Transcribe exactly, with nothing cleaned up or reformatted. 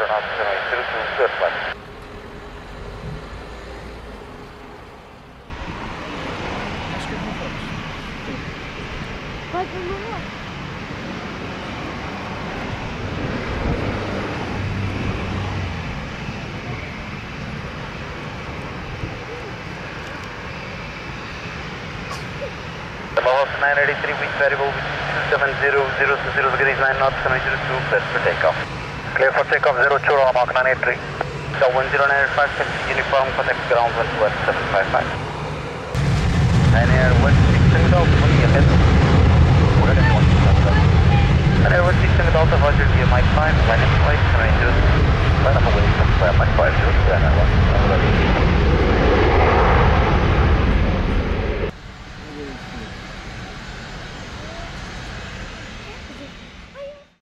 not zero zero two, clear flight. Vai pro Lula. nine eighty-three, wind variable two seven zero zero two zero degrees nine knots, runway zero two, clear for takeoff. Clear for takeoff, zero two, Maroc nine eighty-three. So one zero nine eight five, uniform, contact ground one two one seven five five. And air one six seven Delta, fully ahead. And air one six seven Delta, Roger, via Mike five, landing flight, runway zero two, right up away from Mike five zero two, and I want